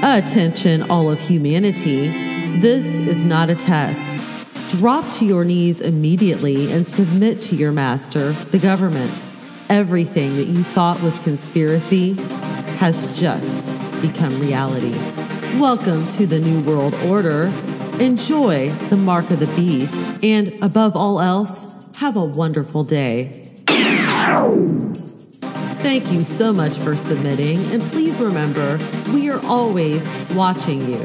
Attention, all of humanity. This is not a test. Drop to your knees immediately and submit to your master, the government. Everything that you thought was conspiracy has just become reality. Welcome to the New World Order. Enjoy the mark of the beast, and above all else, have a wonderful day. Thank you so much for submitting, and please remember, we are always watching you.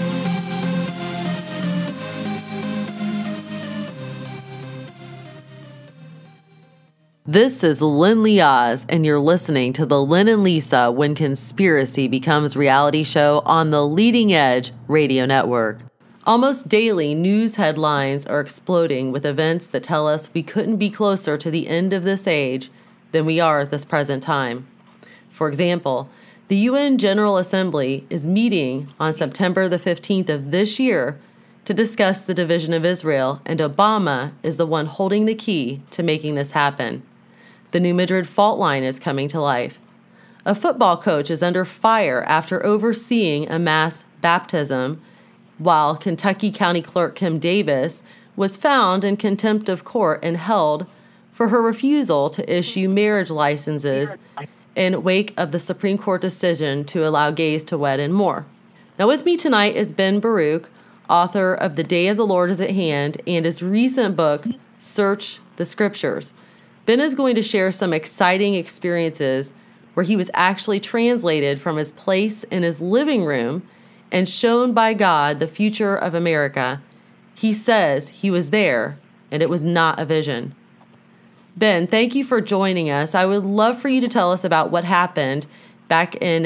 This is Leahz, and you're listening to the Lynn and Lisa When Conspiracy Becomes Reality show on the Leading Edge Radio Network. Almost daily, news headlines are exploding with events that tell us we couldn't be closer to the end of this age than we are at this present time. For example, the UN General Assembly is meeting on September the 15th of this year to discuss the division of Israel, and Obama is the one holding the key to making this happen. The New Madrid fault line is coming to life. A football coach is under fire after overseeing a mass baptism, while Kentucky County Clerk Kim Davis was found in contempt of court and held for her refusal to issue marriage licenses in wake of the Supreme Court decision to allow gays to wed and more. Now with me tonight is Ben Baruch, author of The Day of the Lord is at Hand and his recent book, Search the Scriptures. Ben is going to share some exciting experiences where he was actually translated from his place in his living room and shown by God the future of America. He says he was there and it was not a vision. Ben, thank you for joining us. I would love for you to tell us about what happened back in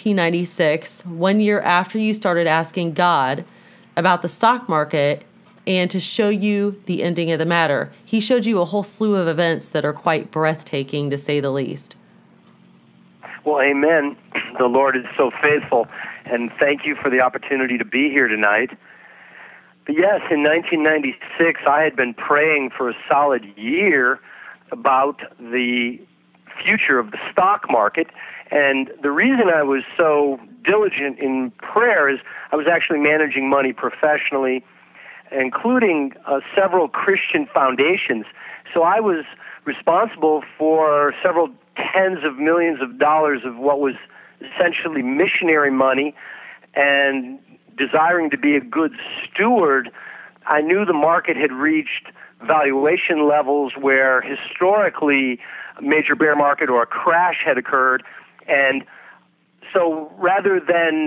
1996, 1 year after you started asking God about the stock market and to show you the ending of the matter. He showed you a whole slew of events that are quite breathtaking, to say the least. Well, amen. The Lord is so faithful, and thank you for the opportunity to be here tonight. But yes, in 1996, I had been praying for a solid year about the future of the stock market, and the reason I was so diligent in prayer is I was actually managing money professionally, including several Christian foundations. So I was responsible for several tens of millions of dollars of what was essentially missionary money, and desiring to be a good steward, I knew the market had reached valuation levels where historically a major bear market or a crash had occurred. And so rather than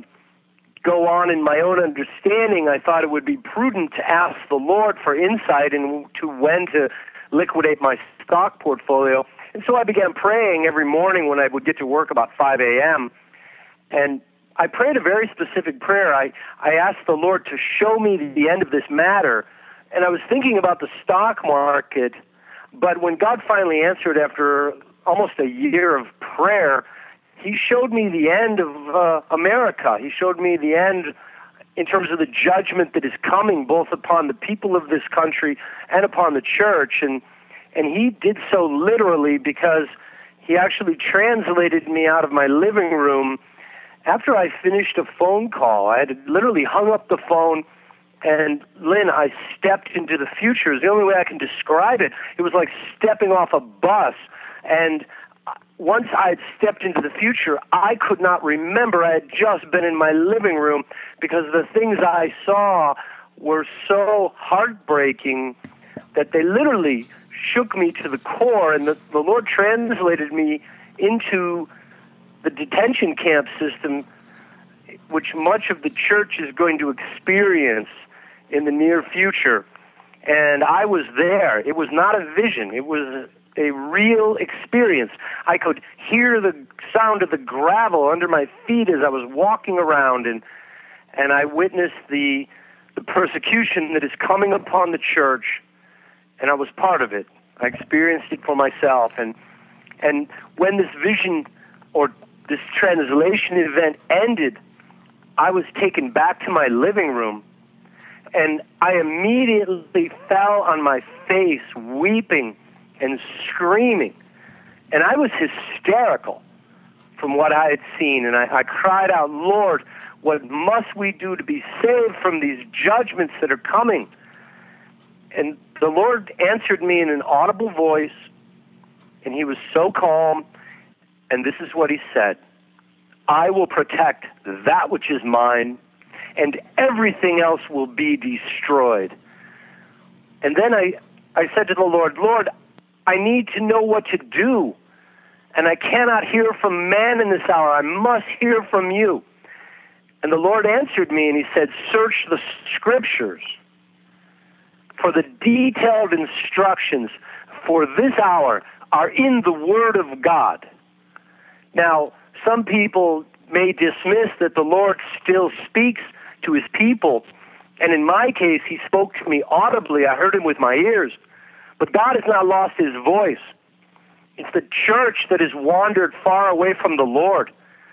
go on in my own understanding, I thought it would be prudent to ask the Lord for insight into when to liquidate my stock portfolio. And so I began praying every morning when I would get to work about 5 a.m. And I prayed a very specific prayer. I asked the Lord to show me the end of this matter. And I was thinking about the stock market, but when God finally answered after almost a year of prayer, He showed me the end of America. He showed me the end in terms of the judgment that is coming both upon the people of this country and upon the church. And He did so literally, because He actually translated me out of my living room after I finished a phone call. I had literally hung up the phone, and Lynn, I stepped into the future. It's the only way I can describe it. It was like stepping off a bus. And once I had stepped into the future, I could not remember I had just been in my living room, because the things I saw were so heartbreaking that they literally shook me to the core. And the Lord translated me into the detention camp system, which much of the church is going to experience in the near future. And I was there. It was not a vision. It was a real experience. I could hear the sound of the gravel under my feet as I was walking around, and I witnessed the persecution that is coming upon the church, and I was part of it. I experienced it for myself. And when this vision or this translation event ended, I was taken back to my living room, and I immediately fell on my face, weeping and screaming. And I was hysterical. from what I had seen. And I cried out, Lord, what must we do to be saved from these judgments that are coming? And the Lord answered me in an audible voice, and he was so calm, and this is what he said: I will protect that which is mine, and everything else will be destroyed. And then I said to the Lord, Lord, I need to know what to do, and I cannot hear from man in this hour. I must hear from you. And the Lord answered me, and he said, search the scriptures, for the detailed instructions for this hour are in the Word of God. Now, some people may dismiss that the Lord still speaks to his people, and in my case, he spoke to me audibly. I heard him with my ears. But God has not lost his voice. It's the church that has wandered far away from the Lord.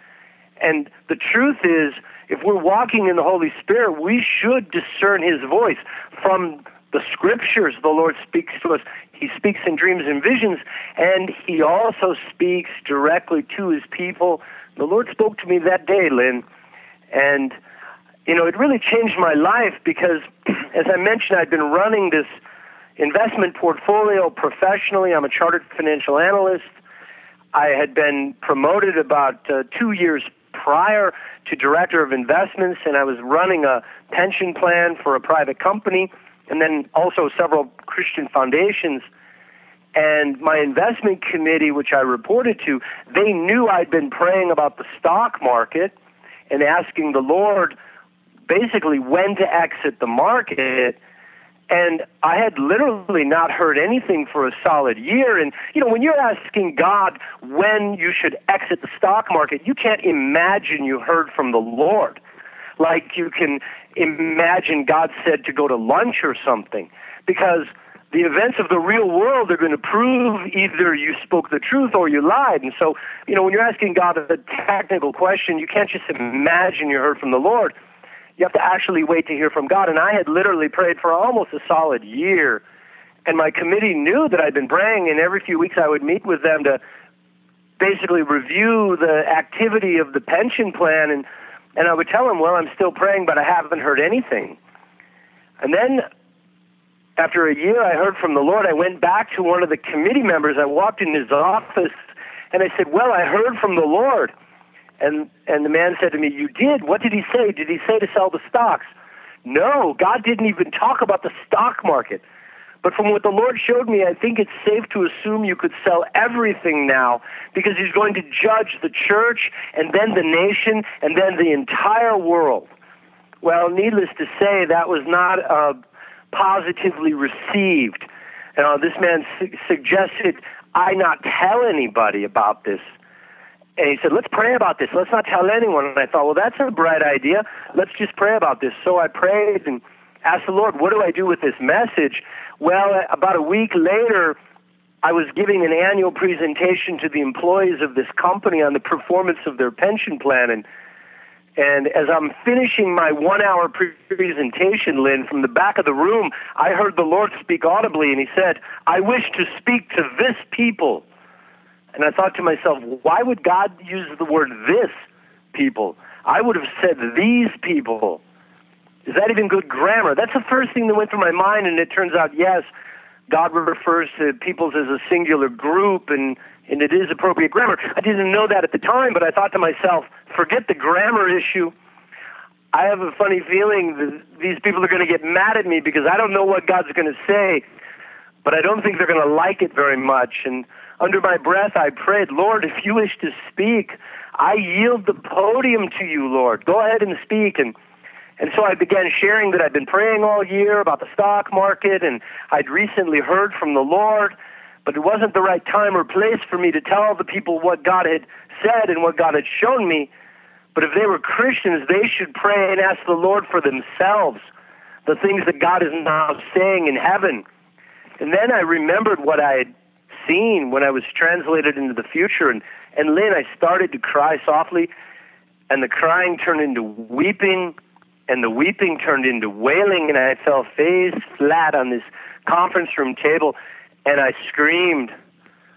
And the truth is, if we're walking in the Holy Spirit, we should discern his voice. From the scriptures, the Lord speaks to us. He speaks in dreams and visions, and he also speaks directly to his people. The Lord spoke to me that day, Lynn, and it really changed my life because, as I mentioned, I'd been running this investment portfolio professionally. I'm a chartered financial analyst. I had been promoted about 2 years prior to director of investments, and I was running a pension plan for a private company, and then also several Christian foundations. And my investment committee, which I reported to, they knew I'd been praying about the stock market and asking the Lord basically when to exit the market. And I had literally not heard anything for a solid year. And, when you're asking God when you should exit the stock market, you can't imagine you heard from the Lord. Like you can imagine God said to go to lunch or something. Because the events of the real world are going to prove either you spoke the truth or you lied. And so, when you're asking God a technical question, you can't just imagine you heard from the Lord. You have to actually wait to hear from God. And I had literally prayed for almost a solid year. And my committee knew that I'd been praying, and every few weeks I would meet with them to basically review the activity of the pension plan. And I would tell them, well, I'm still praying, but I haven't heard anything. And then after a year, I heard from the Lord. I went back to one of the committee members. I walked in his office, and I said, well, I heard from the Lord. And the man said to me, you did? What did he say? Did he say to sell the stocks? No, God didn't even talk about the stock market. But from what the Lord showed me, I think it's safe to assume you could sell everything now because he's going to judge the church and then the nation and then the entire world. Well, needless to say, that was not positively received. This man suggested I not tell anybody about this. And he said, let's pray about this. Let's not tell anyone. And I thought, well, that's a bright idea. Let's just pray about this. So I prayed and asked the Lord, what do I do with this message? Well, about a week later, I was giving an annual presentation to the employees of this company on the performance of their pension plan. And as I'm finishing my 1-hour presentation, Lynn, from the back of the room, I heard the Lord speak audibly, and he said, I wish to speak to this people. And I thought to myself, why would God use the word this people? I would have said these people. Is that even good grammar? That's the first thing that went through my mind, and it turns out, yes, God refers to peoples as a singular group, and it is appropriate grammar. I didn't know that at the time, but I thought to myself, forget the grammar issue. I have a funny feeling that these people are going to get mad at me because I don't know what God's going to say, but I don't think they're going to like it very much. And under my breath, I prayed, Lord, if you wish to speak, I yield the podium to you, Lord. Go ahead and speak. And so I began sharing that I'd been praying all year about the stock market, and I'd recently heard from the Lord, but it wasn't the right time or place for me to tell the people what God had said and what God had shown me. But if they were Christians, they should pray and ask the Lord for themselves, the things that God is now saying in heaven. And then I remembered what I had seen when I was translated into the future. And Lynn, I started to cry softly, and the crying turned into weeping, and the weeping turned into wailing, and I fell face flat on this conference room table, and I screamed,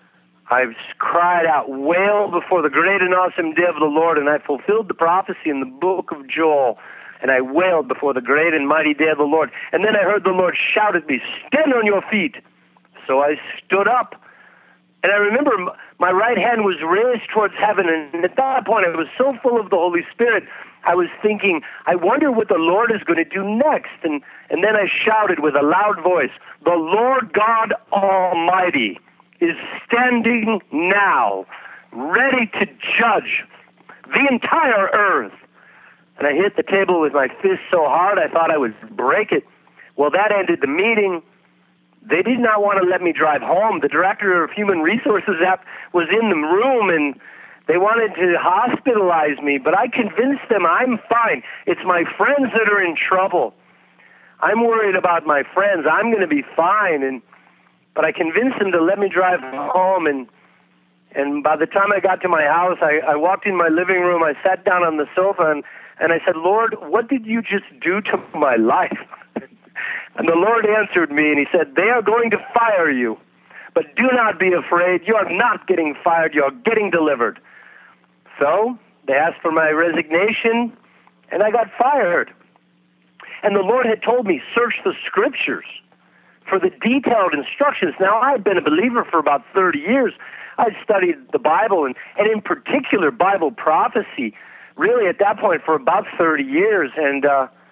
I've cried out, wailed before the great and awesome day of the Lord, and I fulfilled the prophecy in the book of Joel, and I wailed before the great and mighty day of the Lord. And then I heard the Lord shout at me, stand on your feet. So I stood up, and I remember my right hand was raised towards heaven, and at that point I was so full of the Holy Spirit, I was thinking, I wonder what the Lord is going to do next. And then I shouted with a loud voice, the Lord God Almighty is standing now, ready to judge the entire earth. And I hit the table with my fist so hard I thought I would break it. Well, that ended the meeting. They did not want to let me drive home. The director of Human Resources was in the room, and they wanted to hospitalize me, but I convinced them I'm fine. It's my friends that are in trouble. I'm worried about my friends. I'm going to be fine. But I convinced them to let me drive home, and by the time I got to my house, I walked in my living room, I sat down on the sofa, and I said, Lord, what did you just do to my life? And the Lord answered me, and he said, they are going to fire you, but do not be afraid. You are not getting fired. You are getting delivered. So they asked for my resignation, and I got fired. And the Lord had told me, search the Scriptures for the detailed instructions. Now, I had been a believer for about 30 years. I'd studied the Bible, and in particular Bible prophecy, really at that point for about 30 years. And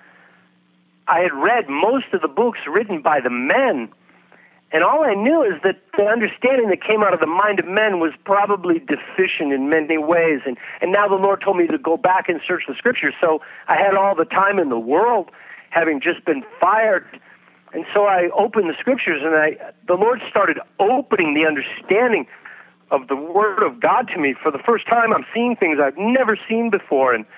I had read most of the books written by the men. And all I knew is that the understanding that came out of the mind of men was probably deficient in many ways. And now the Lord told me to go back and search the Scriptures. So I had all the time in the world, having just been fired. And so I opened the Scriptures, and the Lord started opening the understanding of the Word of God to me. For the first time, I'm seeing things I've never seen before. And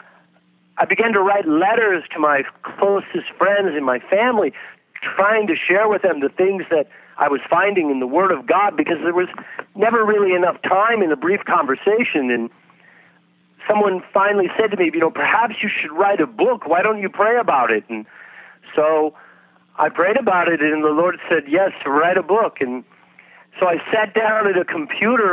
I began to write letters to my closest friends and my family, trying to share with them the things that I was finding in the Word of God, because there was never really enough time in a brief conversation. And someone finally said to me, perhaps you should write a book. Why don't you pray about it? And so I prayed about it, and the Lord said, yes, write a book. And so I sat down at a computer,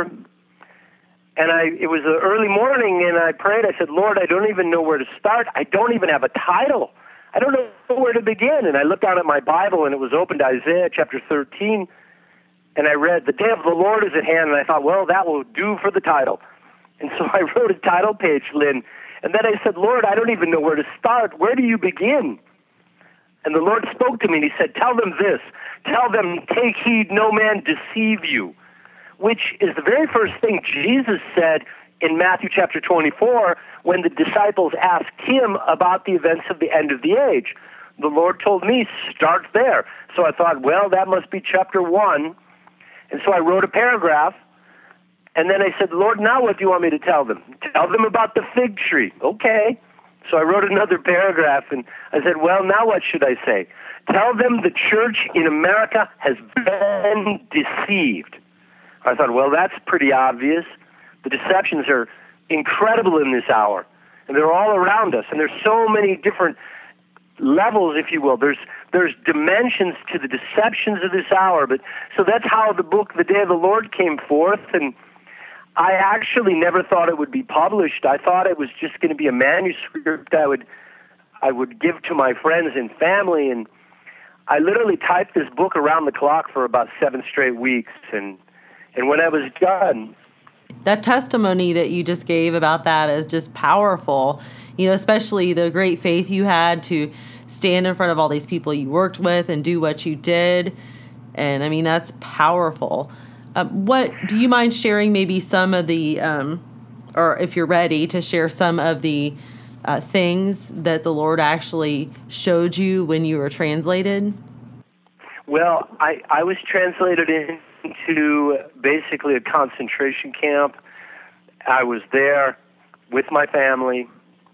and it was an early morning, and I prayed. I said, Lord, I don't even know where to start. I don't even have a title. I don't know where to begin. And I looked down at my Bible, and it was open to Isaiah chapter 13, and I read, the day of the Lord is at hand, and I thought, well, that will do for the title. And so I wrote a title page, Lynn, and then I said, Lord, I don't even know where to start. Where do you begin? And the Lord spoke to me, and he said, tell them this. Tell them, take heed, no man deceive you, which is the very first thing Jesus said in Matthew chapter 24 when the disciples asked him about the events of the end of the age. The Lord told me, start there. So I thought, well, that must be chapter 1. And so I wrote a paragraph, and then I said, Lord, now what do you want me to tell them? Tell them about the fig tree. Okay. So I wrote another paragraph, and I said, well, now what should I say? Tell them the church in America has been deceived. I thought, well, that's pretty obvious. The deceptions are incredible in this hour, and they're all around us, and there's so many different levels, if you will. There's dimensions to the deceptions of this hour. But so that's how the book, The Day of the Lord, came forth, and I actually never thought it would be published. I thought it was just going to be a manuscript I would give to my friends and family, and I literally typed this book around the clock for about 7 straight weeks, and when I was done... That testimony that you just gave about that is just powerful, especially the great faith you had to stand in front of all these people you worked with and do what you did. And I mean, that's powerful. What do you mind sharing maybe some of the, or if you're ready to share some of the things that the Lord actually showed you when you were translated? Well, I was translated into basically a concentration camp. I was there with my family.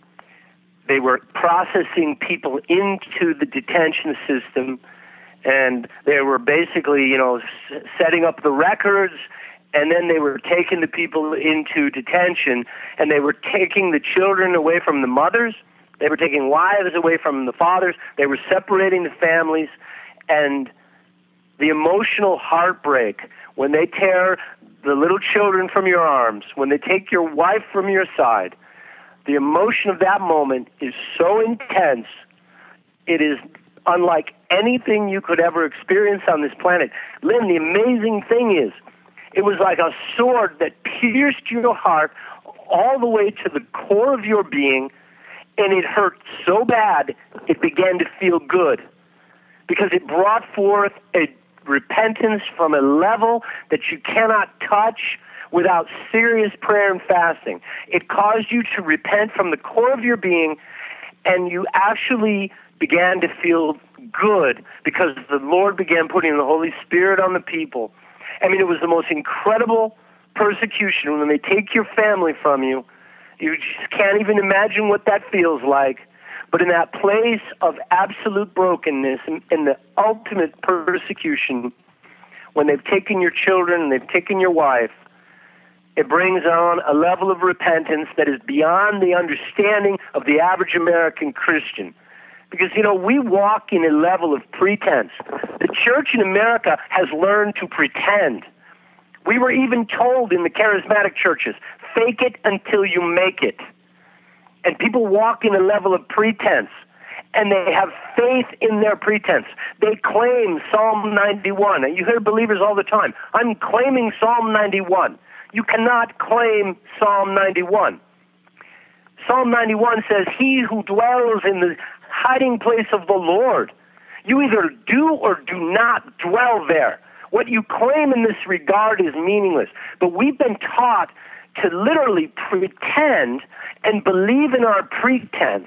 They were processing people into the detention system, and they were basically, setting up the records, and then they were taking the people into detention, and they were taking the children away from the mothers. They were taking wives away from the fathers. They were separating the families, and the emotional heartbreak when they tear the little children from your arms, when they take your wife from your side, the emotion of that moment is so intense, it is unlike anything you could ever experience on this planet. Lynn, the amazing thing is, it was like a sword that pierced your heart all the way to the core of your being, and it hurt so bad, it began to feel good. Because it brought forth a repentance from a level that you cannot touch without serious prayer and fasting. It caused you to repent from the core of your being, and you actually began to feel good because the Lord began putting the Holy Spirit on the people. I mean, it was the most incredible persecution when they take your family from you. You just can't even imagine what that feels like. But in that place of absolute brokenness and the ultimate persecution, when they've taken your children and they've taken your wife, it brings on a level of repentance that is beyond the understanding of the average American Christian. Because, you know, we walk in a level of pretense. The church in America has learned to pretend. We were even told in the charismatic churches, fake it until you make it. And people walk in a level of pretense, and they have faith in their pretense. They claim Psalm 91. And you hear believers all the time, I'm claiming Psalm 91. You cannot claim Psalm 91. Psalm 91 says, he who dwells in the hiding place of the Lord. You either do or do not dwell there. What you claim in this regard is meaningless. But we've been taught to literally pretend and believe in our pretense.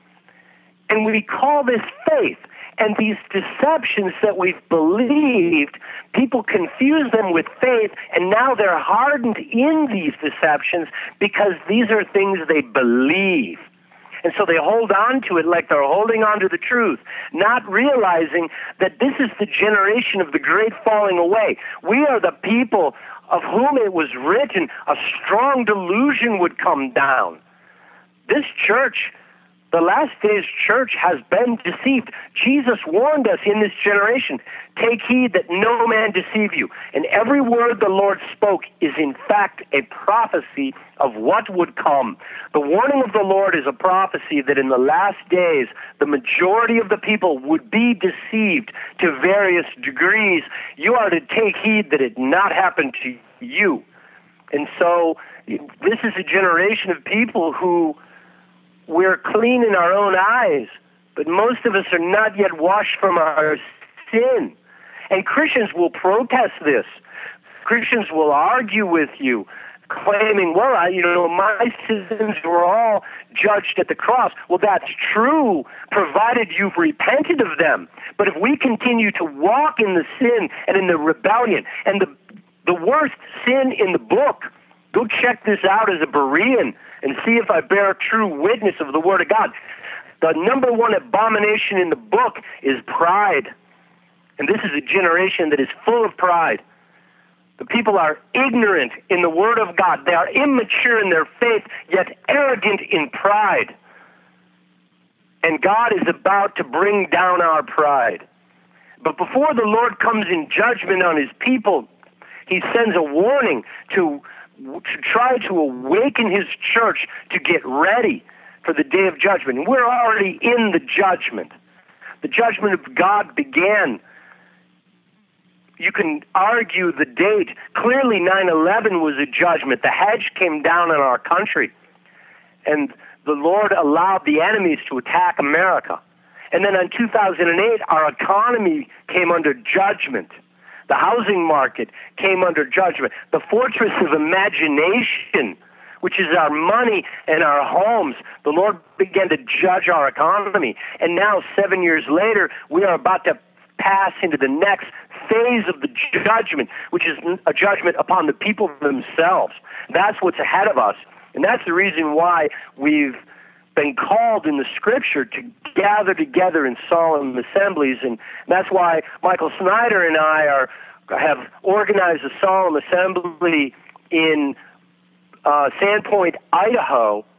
And we call this faith. And these deceptions that we've believed, people confuse them with faith, and now they're hardened in these deceptions because these are things they believe. And so they hold on to it like they're holding on to the truth, not realizing that this is the generation of the great falling away. We are the people of whom it was written, a strong delusion would come down. This church, the last days church, has been deceived. Jesus warned us in this generation, take heed that no man deceive you. And every word the Lord spoke is in fact a prophecy of what would come. The warning of the Lord is a prophecy that in the last days, the majority of the people would be deceived to various degrees. You are to take heed that it not happen to you. And so this is a generation of people who we're clean in our own eyes, but most of us are not yet washed from our sin. And Christians will protest this. Christians will argue with you, claiming, well, my sins were all judged at the cross. Well, that's true, provided you've repented of them. But if we continue to walk in the sin and in the rebellion, and the worst sin in the book, go check this out as a Berean and see if I bear true witness of the Word of God. The number one abomination in the book is pride. And this is a generation that is full of pride. The people are ignorant in the Word of God. They are immature in their faith, yet arrogant in pride. And God is about to bring down our pride. But before the Lord comes in judgment on His people, He sends a warning to try to awaken His church to get ready for the day of judgment. And we're already in the judgment. The judgment of God began. You can argue the date. Clearly 9/11 was a judgment. The hedge came down on our country. And the Lord allowed the enemies to attack America. And then in 2008, our economy came under judgment. The housing market came under judgment. The fortress of imagination, which is our money and our homes, the Lord began to judge our economy. And now, 7 years later, we are about to pass into the next phase of the judgment, which is a judgment upon the people themselves. That's what's ahead of us. And that's the reason why we've been called in the Scripture to gather together in solemn assemblies, and that's why Michael Snyder and I have organized a solemn assembly in Sandpoint, Idaho,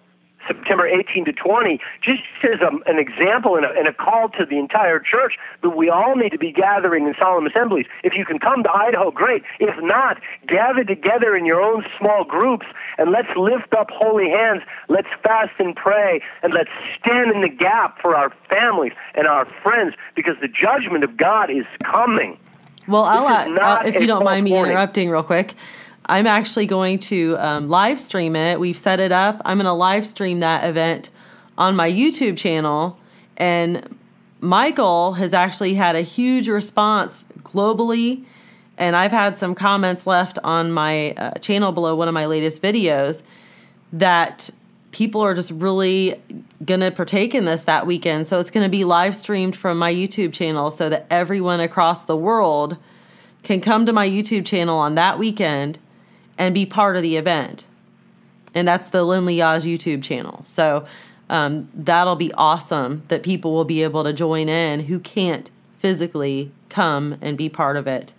September 18 to 20, just as an example and a call to the entire church that we all need to be gathering in solemn assemblies. If you can come to Idaho, great. If not, gather together in your own small groups and let's lift up holy hands. Let's fast and pray, and let's stand in the gap for our families and our friends, because the judgment of God is coming. Well, if you don't mind me interrupting real quick, I'm actually going to live stream it. We've set it up. I'm going to live stream that event on my YouTube channel. And Michael has actually had a huge response globally. And I've had some comments left on my channel below one of my latest videos that people are just really going to partake in this that weekend. So it's going to be live streamed from my YouTube channel so that everyone across the world can come to my YouTube channel on that weekend and be part of the event. And that's the Leahz YouTube channel. So that'll be awesome that people will be able to join in who can't physically come and be part of it.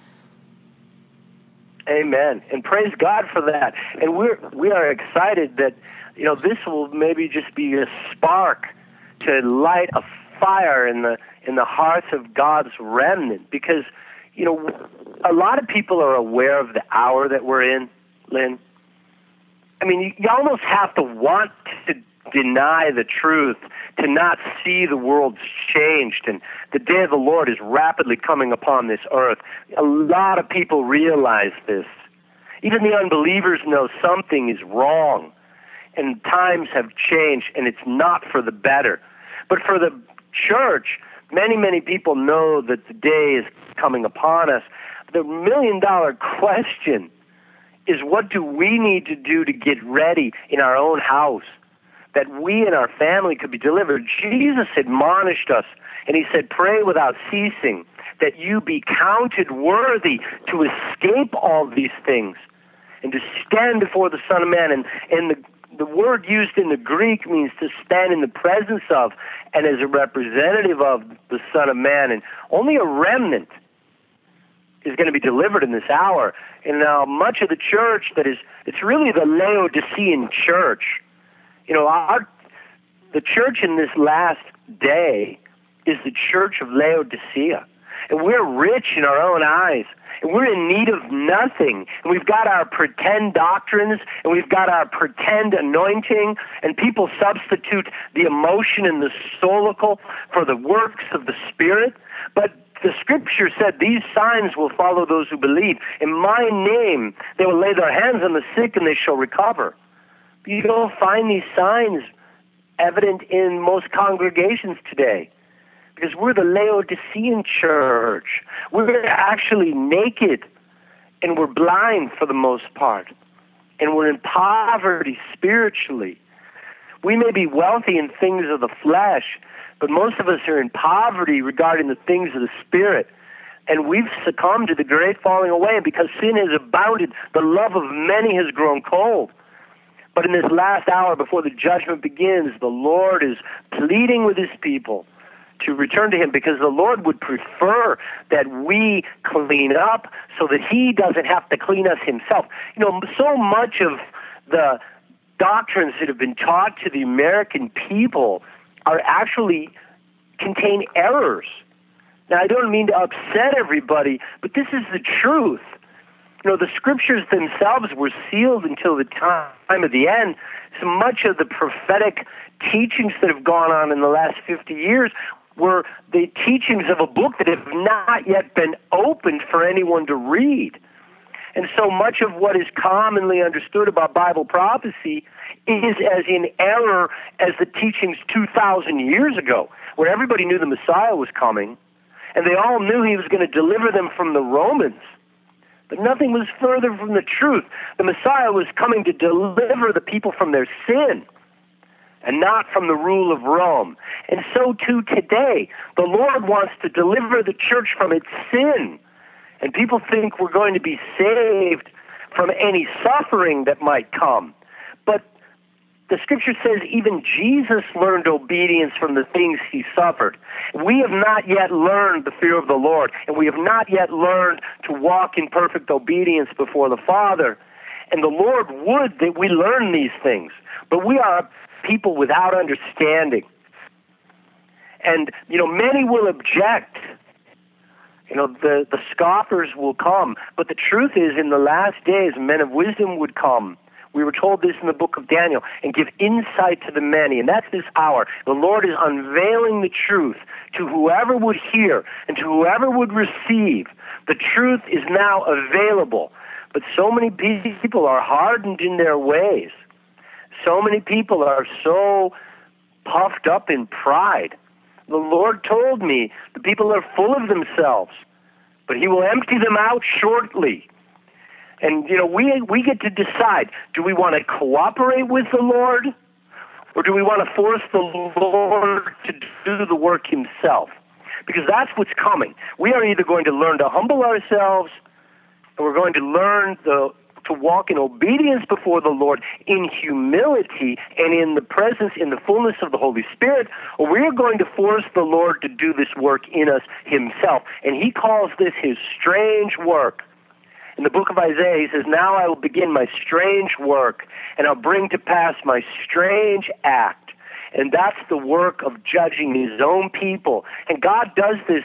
Amen. And praise God for that. And we are excited that, this will maybe just be a spark to light a fire in the hearts of God's remnant, because, a lot of people are aware of the hour that we're in, Lynn. I mean, you almost have to want to deny the truth, to not see the world's changed, and the day of the Lord is rapidly coming upon this earth. A lot of people realize this. Even the unbelievers know something is wrong, and times have changed, and it's not for the better. But for the church, many, many people know that the day is coming upon us. The million-dollar question is, what do we need to do to get ready in our own house, that we and our family could be delivered? Jesus admonished us, and he said, pray without ceasing, that you be counted worthy to escape all these things and to stand before the Son of Man. And the word used in the Greek means to stand in the presence of and as a representative of the Son of Man. And only a remnant is going to be delivered in this hour. And now much of the church it's really the Laodicean church. The church in this last day is the church of Laodicea. And we're rich in our own eyes. And we're in need of nothing. And we've got our pretend doctrines, and we've got our pretend anointing, and people substitute the emotion and the solical for the works of the Spirit. But the Scripture said these signs will follow those who believe. In my name, they will lay their hands on the sick, and they shall recover. But you don't find these signs evident in most congregations today, because we're the Laodicean church. We're actually naked, and we're blind for the most part, and we're in poverty spiritually. We may be wealthy in things of the flesh, but most of us are in poverty regarding the things of the Spirit. And we've succumbed to the great falling away, and because sin has abounded, the love of many has grown cold. But in this last hour before the judgment begins, the Lord is pleading with his people to return to him, because the Lord would prefer that we clean up so that he doesn't have to clean us himself. So much of the doctrines that have been taught to the American people are actually contain errors. Now, I don't mean to upset everybody, but this is the truth. The Scriptures themselves were sealed until the time of the end. So much of the prophetic teachings that have gone on in the last 50 years were the teachings of a book that have not yet been opened for anyone to read. And so much of what is commonly understood about Bible prophecy is as in error as the teachings 2,000 years ago, where everybody knew the Messiah was coming, and they all knew he was going to deliver them from the Romans. But nothing was further from the truth. The Messiah was coming to deliver the people from their sin, and not from the rule of Rome. And so too today, the Lord wants to deliver the church from its sin. And people think we're going to be saved from any suffering that might come. But the Scripture says even Jesus learned obedience from the things he suffered. We have not yet learned the fear of the Lord, and we have not yet learned to walk in perfect obedience before the Father. And the Lord would that we learn these things. But we are people without understanding. And, many will object. The scoffers will come. But the truth is, in the last days, men of wisdom would come. We were told this in the book of Daniel, and give insight to the many. And that's this hour. The Lord is unveiling the truth to whoever would hear and to whoever would receive. The truth is now available. But so many people are hardened in their ways. So many people are so puffed up in pride. The Lord told me the people are full of themselves, but He will empty them out shortly. And, we get to decide, do we want to cooperate with the Lord, or do we want to force the Lord to do the work Himself? Because that's what's coming. We are either going to learn to humble ourselves, and we're going to learn to walk in obedience before the Lord in humility and in the presence, in the fullness of the Holy Spirit, or we are going to force the Lord to do this work in us Himself. And He calls this His strange work. In the book of Isaiah, He says, now I will begin my strange work, and I'll bring to pass my strange act. And that's the work of judging His own people. And God does this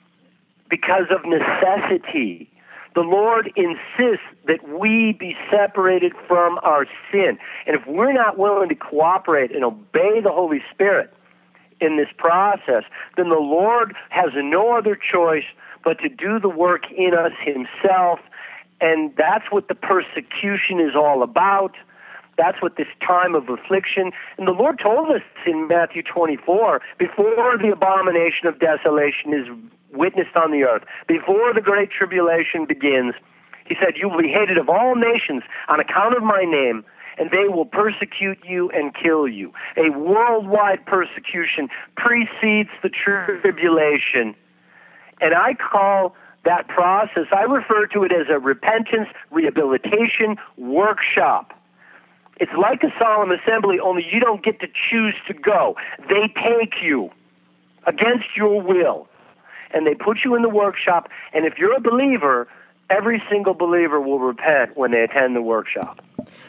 because of necessity. The Lord insists that we be separated from our sin. And if we're not willing to cooperate and obey the Holy Spirit in this process, then the Lord has no other choice but to do the work in us Himself. And that's what the persecution is all about. That's what this time of affliction. And the Lord told us in Matthew 24, before the abomination of desolation is witnessed on the earth, before the great tribulation begins, He said, you will be hated of all nations on account of my name, and they will persecute you and kill you. A worldwide persecution precedes the tribulation. And I call that process, I refer to it as a repentance rehabilitation workshop. It's like a solemn assembly, only you don't get to choose to go. They take you against your will, and they put you in the workshop. And if you're a believer, every single believer will repent when they attend the workshop.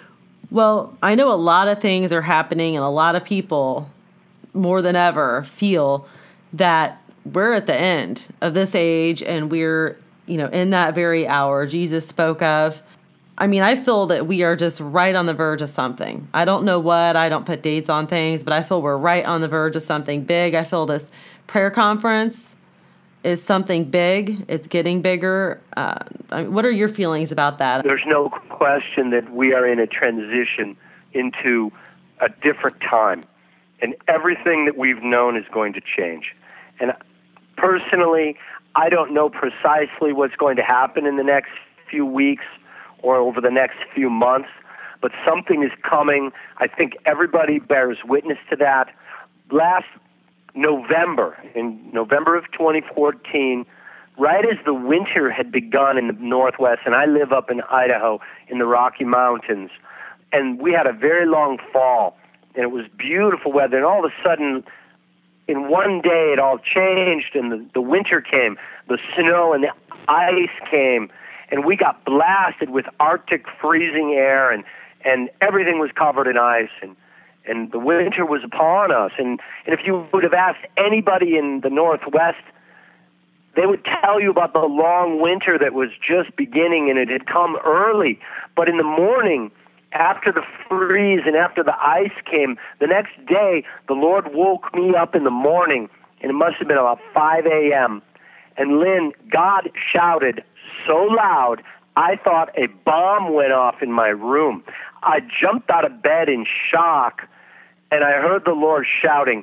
Well, I know a lot of things are happening, and a lot of people, more than ever, feel that we're at the end of this age, and we're, in that very hour Jesus spoke of. I mean, I feel that we are just right on the verge of something. I don't know what. I don't put dates on things, but I feel we're right on the verge of something big. I feel this prayer conference is something big. It's getting bigger. What are your feelings about that? There's no question that we are in a transition into a different time, and everything that we've known is going to change. And personally, I don't know precisely what's going to happen in the next few weeks or over the next few months, but something is coming. I think everybody bears witness to that. Last November, in November of 2014, right as the winter had begun in the Northwest, and I live up in Idaho in the Rocky Mountains, and we had a very long fall, and it was beautiful weather, and all of a sudden, in one day, it all changed, and the winter came, the snow and the ice came, and we got blasted with Arctic freezing air, and everything was covered in ice, and the winter was upon us. And if you would have asked anybody in the Northwest, they would tell you about the long winter that was just beginning, and it had come early. But in the morning, after the freeze and after the ice came, the next day, the Lord woke me up in the morning, and it must have been about 5 a.m., and Lynn, God shouted so loud, I thought a bomb went off in my room. I jumped out of bed in shock, and I heard the Lord shouting,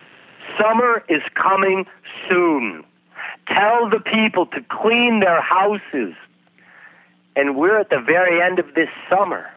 summer is coming soon. Tell the people to clean their houses. And we're at the very end of this summer.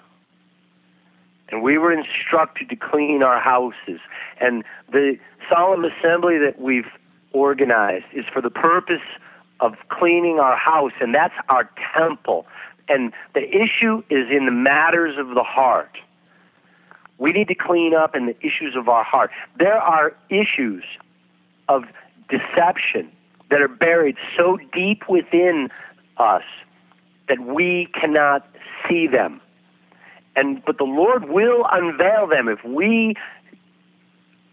And we were instructed to clean our houses. And the solemn assembly that we've organized is for the purpose of cleaning our house, and that's our temple. And the issue is in the matters of the heart. We need to clean up in the issues of our heart. There are issues of deception that are buried so deep within us that we cannot see them. But the Lord will unveil them if we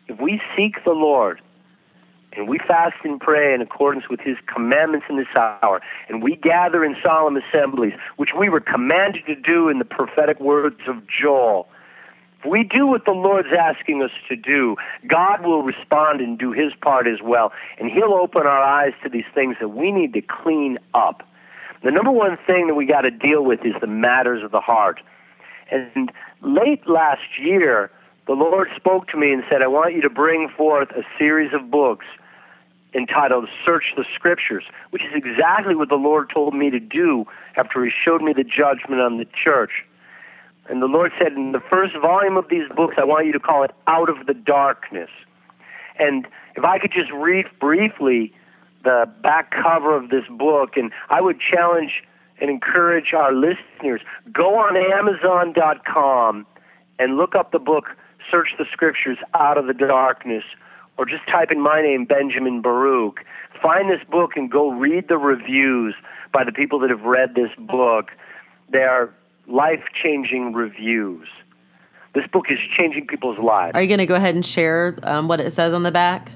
if we seek the Lord, and we fast and pray in accordance with his commandments in this hour, and we gather in solemn assemblies, which we were commanded to do in the prophetic words of Joel, if we do what the Lord's asking us to do, God will respond and do his part as well, and he'll open our eyes to these things that we need to clean up. The number one thing that we got to deal with is the matters of the heart. And late last year, the Lord spoke to me and said, I want you to bring forth a series of books entitled Search the Scriptures, which is exactly what the Lord told me to do after he showed me the judgment on the church. And the Lord said, in the first volume of these books, I want you to call it Out of the Darkness. And if I could just read briefly the back cover of this book, and I would challenge and encourage our listeners, go on Amazon.com and look up the book, Search the Scriptures, Out of the Darkness, or just type in my name, Benjamin Baruch. Find this book and go read the reviews by the people that have read this book. They are life-changing reviews. This book is changing people's lives. Are you going to go ahead and share what it says on the back?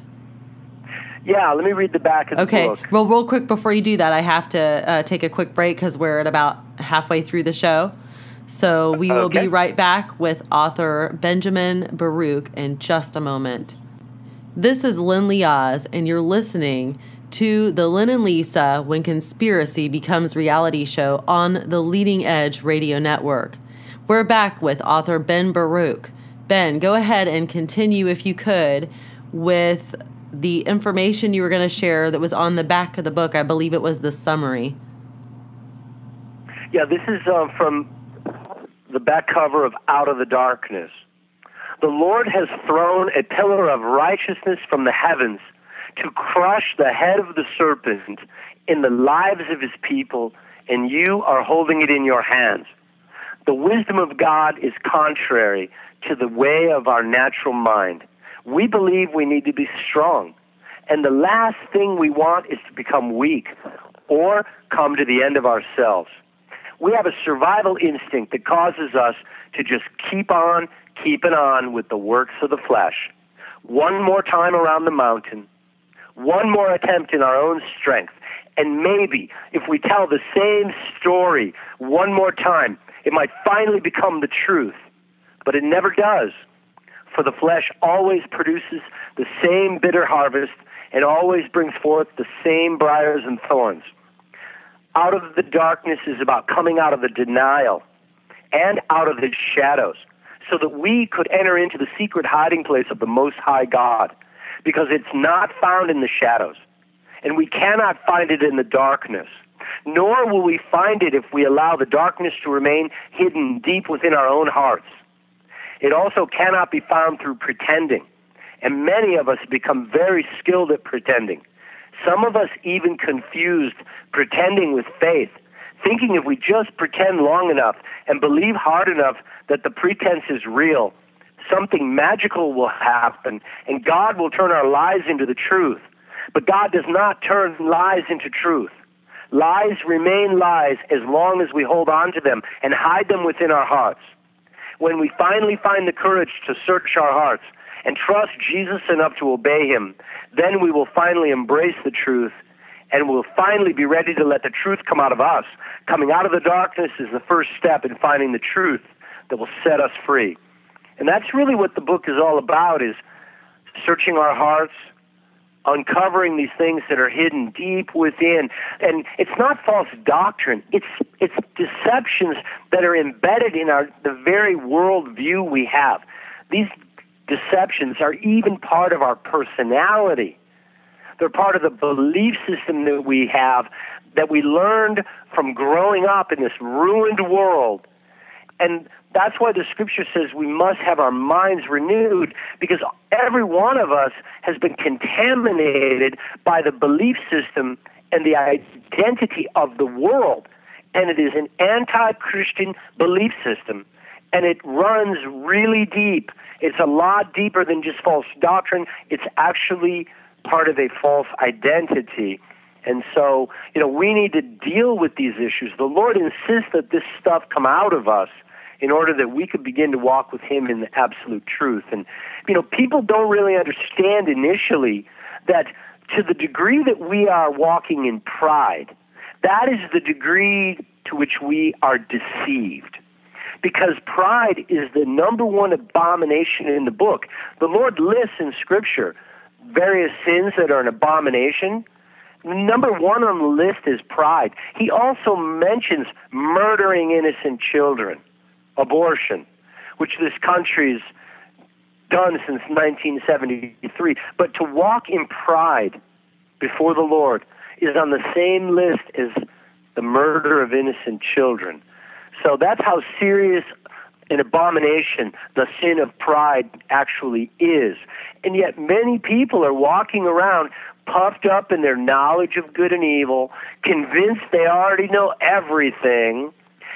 Yeah, let me read the back of the book. Okay. Well, real quick before you do that, I have to take a quick break because we're at about halfway through the show. So we will be right back with author Benjamin Baruch in just a moment. This is Leahz, and you're listening to the Lynn and Lisa When Conspiracy Becomes Reality show on the Leading Edge Radio Network. We're back with author Ben Baruch. Ben, go ahead and continue, if you could, with the information you were going to share that was on the back of the book. I believe it was the summary. Yeah, this is from the back cover of Out of the Darkness. The Lord has thrown a pillar of righteousness from the heavens to crush the head of the serpent in the lives of his people, and you are holding it in your hands. The wisdom of God is contrary to the way of our natural mind. We believe we need to be strong, and the last thing we want is to become weak or come to the end of ourselves. We have a survival instinct that causes us to just keep on keeping on with the works of the flesh. One more time around the mountain, one more attempt in our own strength, and maybe if we tell the same story one more time, it might finally become the truth. But it never does, for the flesh always produces the same bitter harvest and always brings forth the same briars and thorns. Out of the darkness is about coming out of the denial and out of the shadows so that we could enter into the secret hiding place of the Most High God, because it's not found in the shadows, and we cannot find it in the darkness, nor will we find it if we allow the darkness to remain hidden deep within our own hearts. It also cannot be found through pretending, and many of us become very skilled at pretending. Some of us even confused pretending with faith, thinking if we just pretend long enough and believe hard enough that the pretense is real, something magical will happen and God will turn our lies into the truth. But God does not turn lies into truth. Lies remain lies as long as we hold on to them and hide them within our hearts. When we finally find the courage to search our hearts and trust Jesus enough to obey him, then we will finally embrace the truth and we'll finally be ready to let the truth come out of us. Coming out of the darkness is the first step in finding the truth that will set us free. And that's really what the book is all about, is searching our hearts, uncovering these things that are hidden deep within. And it's not false doctrine. It's deceptions that are embedded in the very worldview we have. These deceptions are even part of our personality. They're part of the belief system that we have, that we learned from growing up in this ruined world. And that's why the scripture says we must have our minds renewed, because every one of us has been contaminated by the belief system and the identity of the world. And it is an anti-Christian belief system, and it runs really deep. It's a lot deeper than just false doctrine. It's actually part of a false identity. And so, we need to deal with these issues. The Lord insists that this stuff come out of us in order that we could begin to walk with him in the absolute truth. And, people don't really understand initially that to the degree that we are walking in pride, that is the degree to which we are deceived. Because pride is the number one abomination in the book. The Lord lists in Scripture various sins that are an abomination. Number one on the list is pride. He also mentions murdering innocent children, abortion, which this country's done since 1973. But to walk in pride before the Lord is on the same list as the murder of innocent children. So that's how serious an abomination the sin of pride actually is. And yet many people are walking around puffed up in their knowledge of good and evil, convinced they already know everything,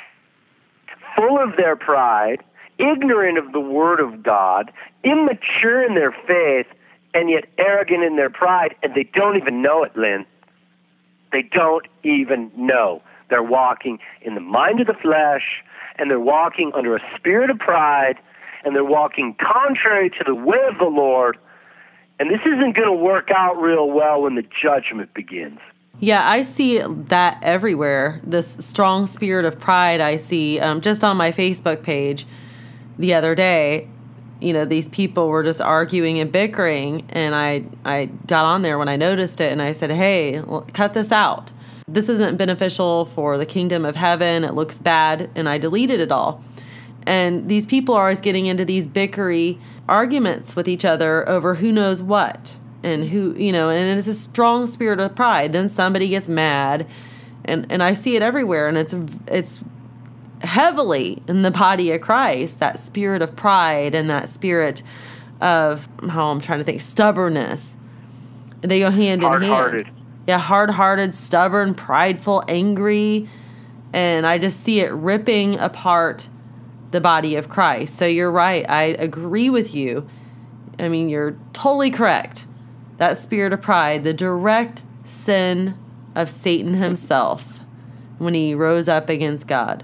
full of their pride, ignorant of the Word of God, immature in their faith, and yet arrogant in their pride, and they don't even know it, Lynn. They don't even know. They're walking in the mind of the flesh, and they're walking under a spirit of pride, and they're walking contrary to the way of the Lord, and this isn't going to work out real well when the judgment begins. Yeah, I see that everywhere. This strong spirit of pride I see just on my Facebook page the other day. These people were just arguing and bickering, and I got on there when I noticed it, and I said, hey, cut this out. This isn't beneficial for the kingdom of heaven. It looks bad, and I deleted it all. And these people are always getting into these bickery arguments with each other over who knows what and who, and it's a strong spirit of pride. Then somebody gets mad, and I see it everywhere, and it's heavily in the body of Christ, that spirit of pride and that spirit of, stubbornness. They go hand in hand. Hard-hearted. Yeah, hard-hearted, stubborn, prideful, angry, and I just see it ripping apart the body of Christ. So you're right. I agree with you. I mean, you're totally correct. That spirit of pride, the direct sin of Satan himself when he rose up against God.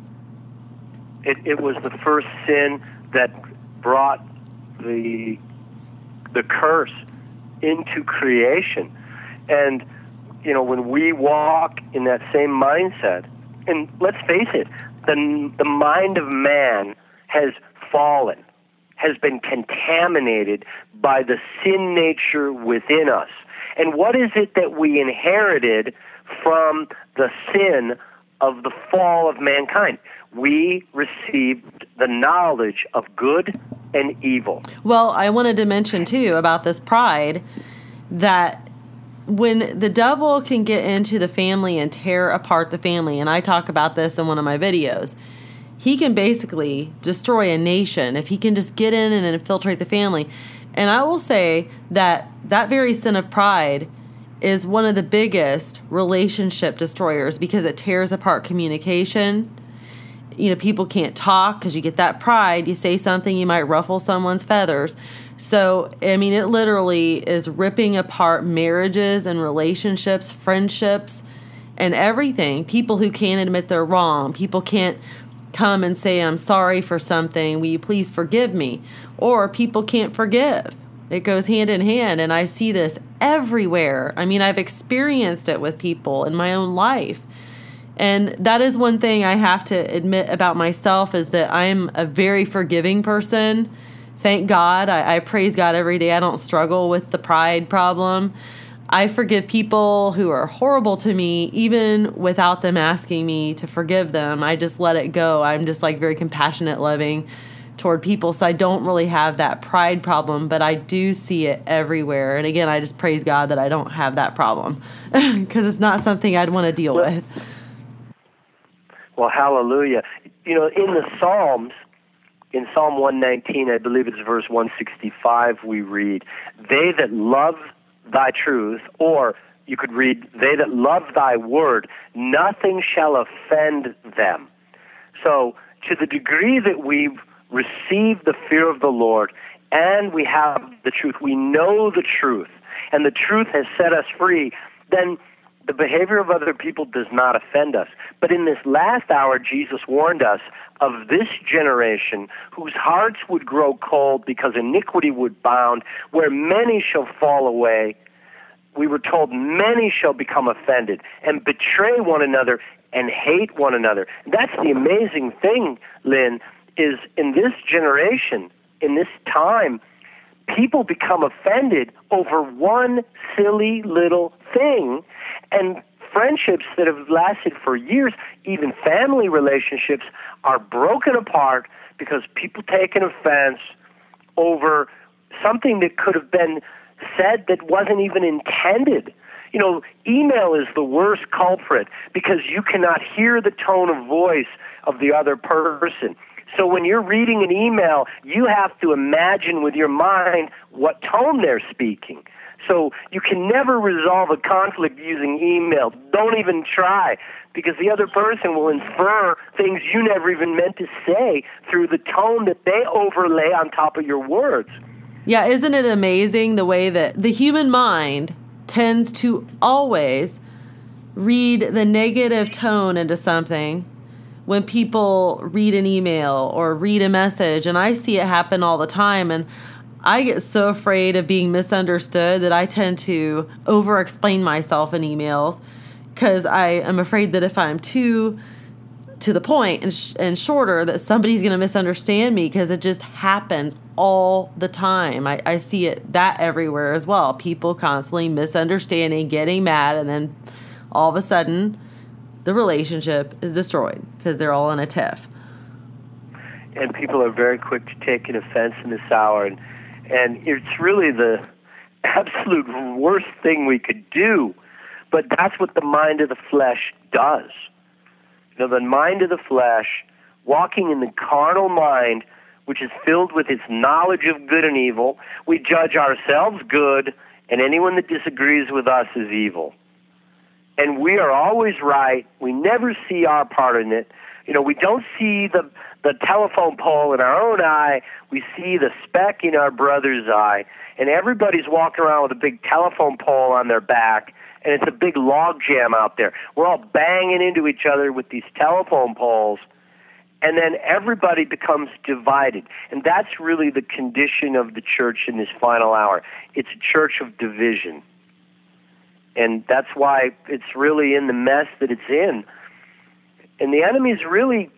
It was the first sin that brought the curse into creation. And, when we walk in that same mindset, and let's face it, the mind of man has fallen, has been contaminated by the sin nature within us. And what is it that we inherited from the sin of the fall of mankind? We received the knowledge of good and evil. Well, I wanted to mention, too, about this pride, that when the devil can get into the family and tear apart the family, and I talk about this in one of my videos, he can basically destroy a nation if he can just get in and infiltrate the family. And I will say that very sin of pride is one of the biggest relationship destroyers because it tears apart communication. People can't talk because you get that pride. You say something, you might ruffle someone's feathers. So, it literally is ripping apart marriages and relationships, friendships, and everything. People who can't admit they're wrong. People can't come and say, I'm sorry for something. Will you please forgive me? Or people can't forgive. It goes hand in hand, and I see this everywhere. I've experienced it with people in my own life. And that is one thing I have to admit about myself is that I'm a very forgiving person. Thank God. I praise God every day. I don't struggle with the pride problem. I forgive people who are horrible to me, even without them asking me to forgive them. I just let it go. I'm just very compassionate, loving toward people. So I don't really have that pride problem, but I do see it everywhere. And again, I just praise God that I don't have that problem because it's not something I'd want to deal with. Well, hallelujah. In the Psalms, in Psalm 119, I believe it's verse 165, we read, they that love thy truth, or you could read, they that love thy word, nothing shall offend them. So to the degree that we've received the fear of the Lord and we have the truth, we know the truth, and the truth has set us free, then the behavior of other people does not offend us. But in this last hour, Jesus warned us of this generation whose hearts would grow cold because iniquity would bound, where many shall fall away. We were told many shall become offended and betray one another and hate one another. That's the amazing thing, Lynn, is in this generation, in this time, people become offended over one silly little thing, and friendships that have lasted for years, even family relationships, are broken apart because people take an offense over something that could have been said that wasn't even intended. You know, email is the worst culprit because you cannot hear the tone of voice of the other person. So when you're reading an email, you have to imagine with your mind what tone they're speaking. So you can never resolve a conflict using email. Don't even try, because the other person will infer things you never even meant to say through the tone that they overlay on top of your words. Yeah, isn't it amazing the way that the human mind tends to always read the negative tone into something when people read an email or read a message, and I see it happen all the time, and I get so afraid of being misunderstood that I tend to over-explain myself in emails because I am afraid that if I'm too to the point and shorter, that somebody's going to misunderstand me, because it just happens all the time. I see that everywhere as well. People constantly misunderstanding, getting mad, and then all of a sudden the relationship is destroyed because they're all in a tiff. And people are very quick to take an offense in this hour, and it's really the absolute worst thing we could do. But that's what the mind of the flesh does. You know, the mind of the flesh, walking in the carnal mind, which is filled with its knowledge of good and evil, we judge ourselves good, and anyone that disagrees with us is evil. And we are always right. We never see our part in it. You know, we don't see the telephone pole in our own eye. We see the speck in our brother's eye. And everybody's walking around with a big telephone pole on their back, and it's a big log jam out there. We're all banging into each other with these telephone poles, and then everybody becomes divided. And that's really the condition of the church in this final hour. It's a church of division. And that's why it's really in the mess that it's in. And the enemy's really,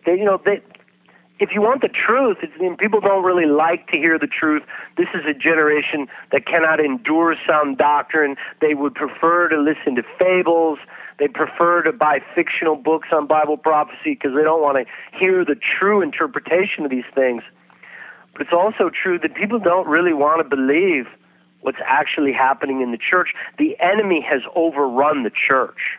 if you want the truth, people don't really like to hear the truth. This is a generation that cannot endure sound doctrine. They would prefer to listen to fables. They prefer to buy fictional books on Bible prophecy because they don't want to hear the true interpretation of these things. But it's also true that people don't really want to believe what's actually happening in the church. The enemy has overrun the church.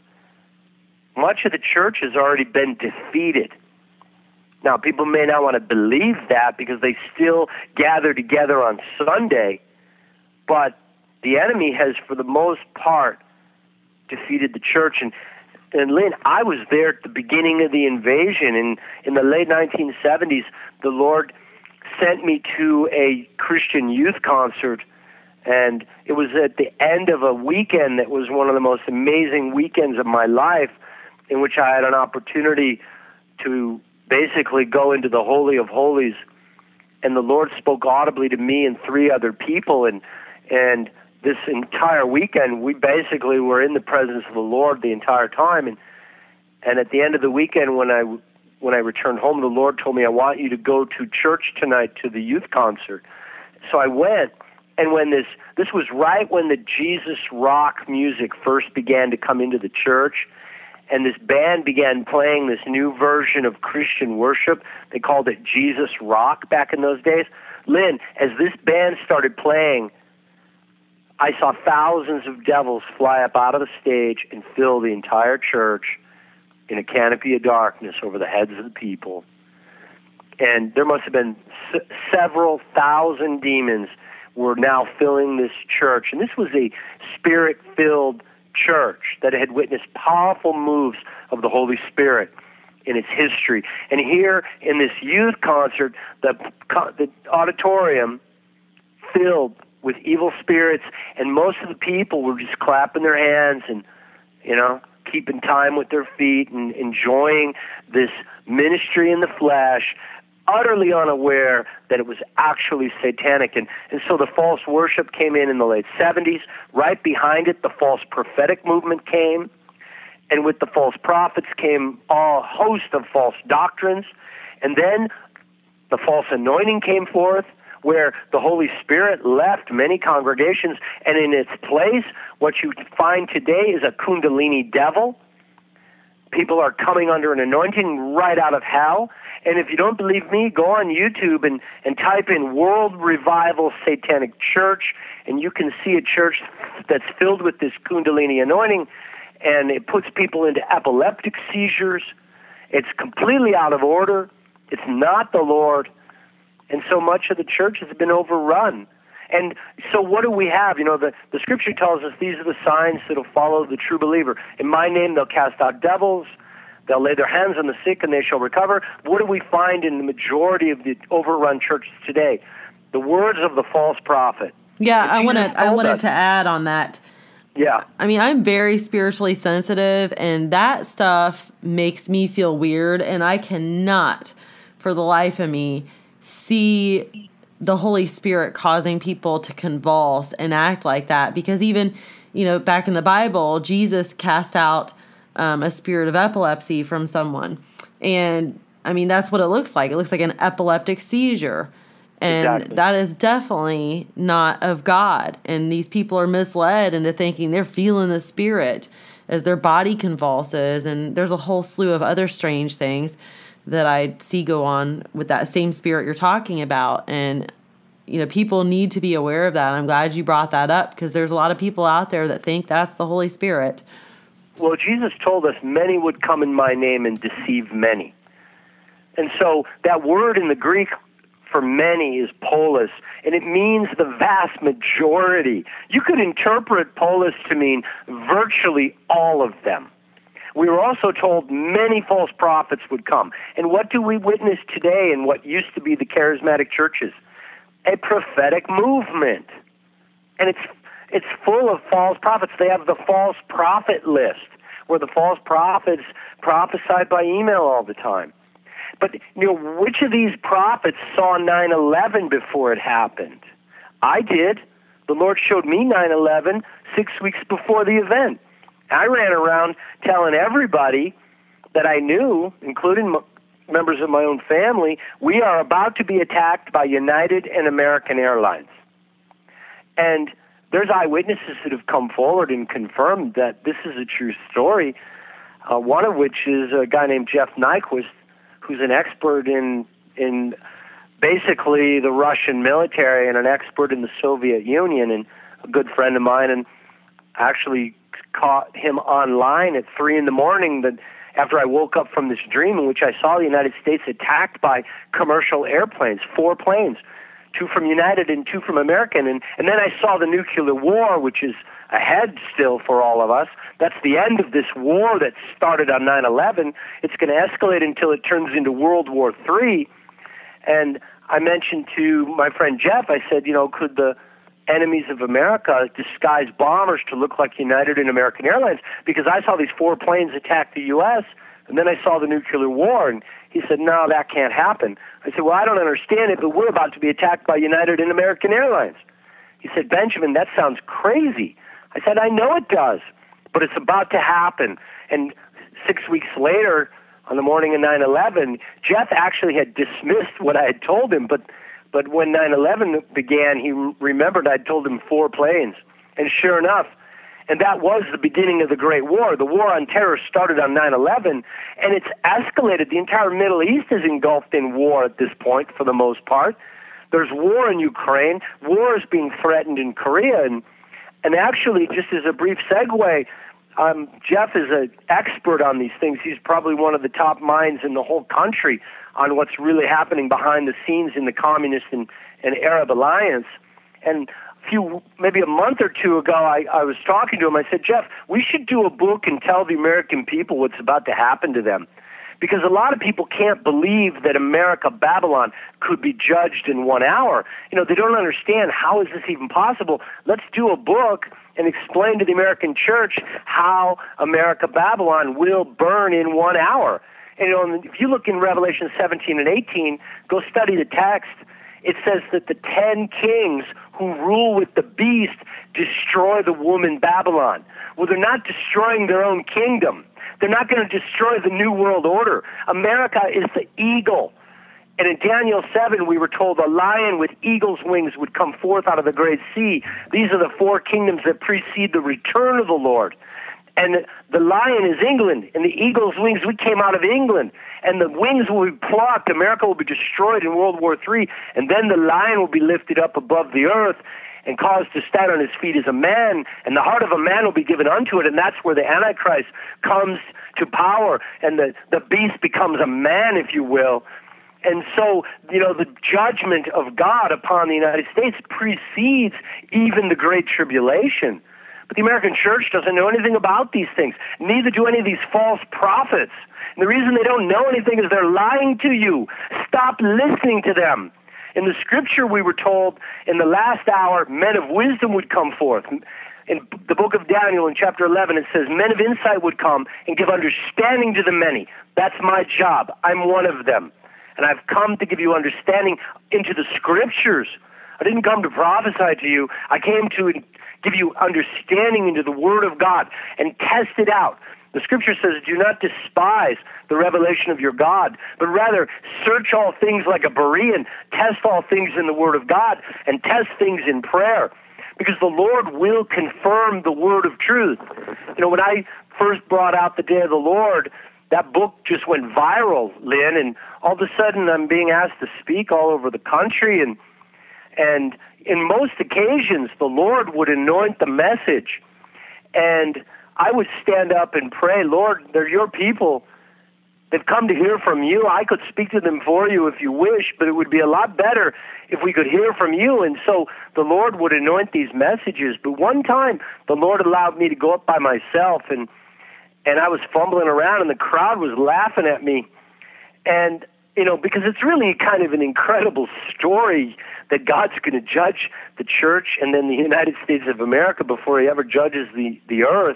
Much of the church has already been defeated. Now, people may not want to believe that because they still gather together on Sunday, but the enemy has, for the most part, defeated the church. And Lynn, I was there at the beginning of the invasion. In the late 1970s, the Lord sent me to a Christian youth concert, and it was at the end of a weekend that was one of the most amazing weekends of my life, in which I had an opportunity to basically go into the Holy of Holies, and the Lord spoke audibly to me and three other people, and this entire weekend we basically were in the presence of the Lord the entire time, and at the end of the weekend when I returned home, the Lord told me, I want you to go to church tonight to the youth concert. So I went, and when this was right when the Jesus rock music first began to come into the church, and this band began playing this new version of Christian worship. They called it Jesus rock back in those days. Lynn, as this band started playing, I saw thousands of devils fly up out of the stage and fill the entire church in a canopy of darkness over the heads of the people. And there must have been several thousand demons were now filling this church. And this was a spirit-filled church that had witnessed powerful moves of the Holy Spirit in its history. And here in this youth concert, the auditorium filled with evil spirits, and most of the people were just clapping their hands and keeping time with their feet and enjoying this ministry in the flesh, utterly unaware that it was actually satanic. And so the false worship came in the late 70s. Right behind it, the false prophetic movement came. And with the false prophets came a host of false doctrines. And then the false anointing came forth, where the Holy Spirit left many congregations, and in its place, what you find today is a Kundalini devil. People are coming under an anointing right out of hell. And if you don't believe me, go on YouTube and type in World Revival Satanic Church, and you can see a church that's filled with this Kundalini anointing, and it puts people into epileptic seizures. It's completely out of order. It's not the Lord. And so much of the church has been overrun. And so what do we have? The Scripture tells us these are the signs that will follow the true believer. In my name they'll cast out devils. They'll lay their hands on the sick and they shall recover. What do we find in the majority of the overrun churches today? The words of the false prophet. Yeah, I wanted to add on that. Yeah. I mean, I'm very spiritually sensitive, and that stuff makes me feel weird, and I cannot, for the life of me, see the Holy Spirit causing people to convulse and act like that. Because even, back in the Bible, Jesus cast out a spirit of epilepsy from someone. And, I mean, that's what it looks like. It looks like an epileptic seizure. And exactly. That is definitely not of God. And these people are misled into thinking they're feeling the Spirit as their body convulses. And there's a whole slew of other strange things that I see go on with that same spirit you're talking about. And, people need to be aware of that. I'm glad you brought that up, because there's a lot of people out there that think that's the Holy Spirit. Well, Jesus told us many would come in my name and deceive many. And so that word in the Greek for many is polis, and it means the vast majority. You could interpret polis to mean virtually all of them. We were also told many false prophets would come. And what do we witness today in what used to be the charismatic churches? A prophetic movement. And it's full of false prophets. They have the false prophet list, where the false prophets prophesied by email all the time. But, which of these prophets saw 9/11 before it happened? I did. The Lord showed me 9/11 6 weeks before the event. I ran around telling everybody that I knew, including members of my own family, we are about to be attacked by United and American Airlines. And there's eyewitnesses that have come forward and confirmed that this is a true story, one of which is a guy named Jeff Nyquist, who's an expert in basically the Russian military and an expert in the Soviet Union, and a good friend of mine, and actually caught him online at 3 a.m. that after I woke up from this dream in which I saw the United States attacked by commercial airplanes, 4 planes, 2 from United and 2 from American. And then I saw the nuclear war, which is ahead still for all of us. That's the end of this war that started on 9/11. It's going to escalate until it turns into World War III. And I mentioned to my friend Jeff, I said, could the enemies of America disguise bombers to look like United and American Airlines? Because I saw these 4 planes attack the U.S., and then I saw the nuclear war, and he said, no, that can't happen. I said, well, I don't understand it, but we're about to be attacked by United and American Airlines. He said, Benjamin, that sounds crazy. I said, I know it does, but it's about to happen. And 6 weeks later, on the morning of 9/11, Jeff actually had dismissed what I had told him, but when 9/11 began, he remembered I'd told him 4 planes. And sure enough, and that was the beginning of the Great War. The war on terror started on 9/11, and it's escalated. The entire Middle East is engulfed in war at this point for the most part. There's war in Ukraine. War is being threatened in Korea. And actually, just as a brief segue, Jeff is an expert on these things. He's probably one of the top minds in the whole country on what's really happening behind the scenes in the Communist and Arab alliance. And maybe a month or 2 ago, I was talking to him. I said, Jeff, we should do a book and tell the American people what's about to happen to them. because a lot of people can't believe that America, Babylon could be judged in 1 hour. They don't understand, how is this even possible? Let's do a book and explain to the American church how America, Babylon will burn in 1 hour. And if you look in Revelation 17 and 18, go study the text. It says that the 10 kings who rule with the beast destroy the woman Babylon. Well, they're not destroying their own kingdom. They're not going to destroy the New World Order. America is the eagle. And in Daniel 7, we were told a lion with eagle's wings would come forth out of the great sea. These are the 4 kingdoms that precede the return of the Lord. And the lion is England, and the eagle's wings, we came out of England. And the wings will be plucked. America will be destroyed in World War III. And then the lion will be lifted up above the earth and caused to stand on his feet as a man. And the heart of a man will be given unto it. And that's where the Antichrist comes to power. And the beast becomes a man, if you will. And so, the judgment of God upon the United States precedes even the Great Tribulation. But the American church doesn't know anything about these things. Neither do any of these false prophets. And the reason they don't know anything is they're lying to you. Stop listening to them. In the scripture, we were told in the last hour, men of wisdom would come forth. In the book of Daniel, in chapter 11, it says, men of insight would come and give understanding to the many. That's my job. I'm one of them. And I've come to give you understanding into the scriptures. I didn't come to prophesy to you. I came to give you understanding into the Word of God and test it out. The Scripture says, do not despise the revelation of your God, but rather search all things like a Berean, test all things in the Word of God, and test things in prayer, because the Lord will confirm the word of truth. When I first brought out The Day of the Lord, that book just went viral, Lynn, and all of a sudden I'm being asked to speak all over the country, and in most occasions, the Lord would anoint the message, and I would stand up and pray, Lord, they're your people. They've come to hear from you. I could speak to them for you if you wish, but it would be a lot better if we could hear from you. And so the Lord would anoint these messages. But one time, the Lord allowed me to go up by myself, and I was fumbling around, and the crowd was laughing at me. And because it's really kind of an incredible story that God's going to judge the church and then the United States of America before he ever judges the earth.